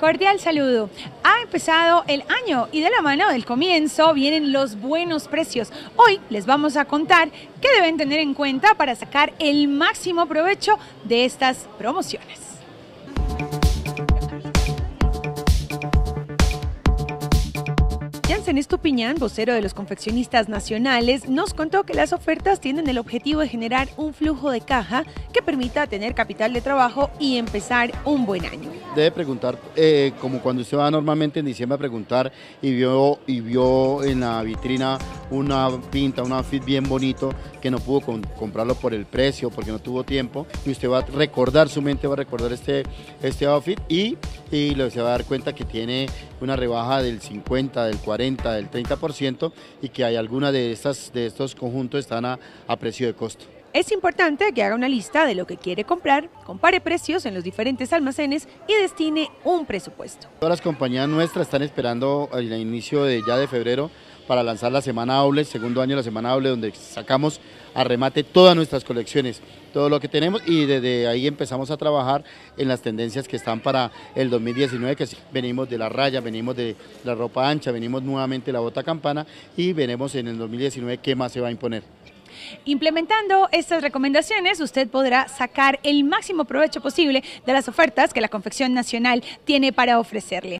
Cordial saludo. Ha empezado el año y de la mano del comienzo vienen los buenos precios. Hoy les vamos a contar qué deben tener en cuenta para sacar el máximo provecho de estas promociones. Jansen Estupiñán, vocero de los confeccionistas nacionales, nos contó que las ofertas tienen el objetivo de generar un flujo de caja que permita tener capital de trabajo y empezar un buen año. Debe preguntar, como cuando usted va normalmente en diciembre a preguntar y vio en la vitrina una pinta, un outfit bien bonito que no pudo comprarlo por el precio, porque no tuvo tiempo, y usted va a recordar, su mente va a recordar este outfit y se va a dar cuenta que tiene una rebaja del 50, del 40, del 30% y que hay algunas de estos conjuntos están a precio de costo. Es importante que haga una lista de lo que quiere comprar, compare precios en los diferentes almacenes y destine un presupuesto. Todas las compañías nuestras están esperando el inicio de febrero para lanzar la Semana Doble, segundo año de la Semana Doble, donde sacamos a remate todas nuestras colecciones, todo lo que tenemos, y desde ahí empezamos a trabajar en las tendencias que están para el 2019, que venimos de la raya, venimos de la ropa ancha, venimos nuevamente de la bota campana y veremos en el 2019 qué más se va a imponer. Implementando estas recomendaciones, usted podrá sacar el máximo provecho posible de las ofertas que la Confección Nacional tiene para ofrecerle.